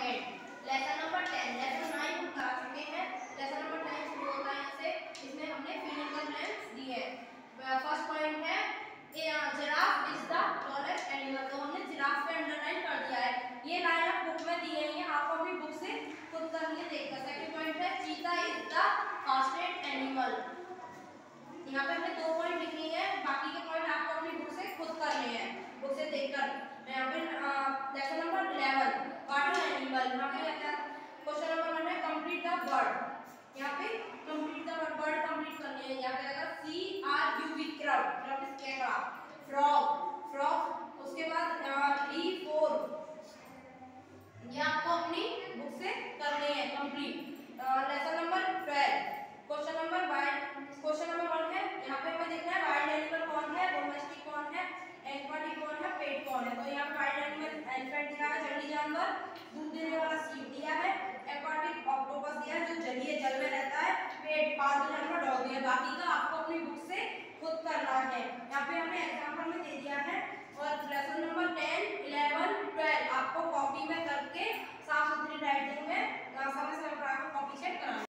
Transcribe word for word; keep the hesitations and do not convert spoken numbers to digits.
Eight. Lesson number ten, lesson nine हम करा चुके हैं। लेसन नंबर टेन शुरू होता है यहाँ से। इसमें हमने फिल इन द ब्लैंक्स दिए हैं। फर्स्ट पॉइंट है giraffe is the tallest animal, तो हमने जिराफ पे अंडरलाइन कर दिया है। ये लाइन आप बुक में दी है, ये आपको अपनी बुक से खुद करके देखकर। सेकंड पॉइंट है चीता इज द फास्टेस्ट एनिमल। यहाँ पे हमने दो पॉइंट लिखे हैं, बाकी के पॉइंट आपको अपनी बुक से खुद करने हैं, बुक से देखकर। यहाँ पे lesson number eleven water animal, यहाँ पे रहता है क्वेश्चन नंबर वन है कंप्लीट द वर्ड। यहाँ पे complete the word word complete करनी है। यहाँ पे आएगा C R U V crowd, crowd is केकड़ा। फ्रॉग फ्रॉग, उसके बाद डी फोर, ये आपको अपनी बुक से करने हैं complete. Lesson number twelve question number wild, question number one है, यहाँ पे हमें देखना है वाइल्ड एनिमल कौन है, डोमेस्टिक कौन है, एक्वाटिक कौन है, पेट कौन है। तो यहाँ पे वाइल्ड एनिमल एलिफेंट दिया है, जंगली जानवर। दूध देने वाला सीप दिया है। एक्वाटिक ऑक्टोपस दिया है जो जलीय जल में रहता है। पेट पालतू जानवर डॉग दिया है। बाकी का आपको अपनी बुक से खुद करना है। यहाँ पे हमने एग्जाम्पल में दे दिया है। और लेसन नंबर टेन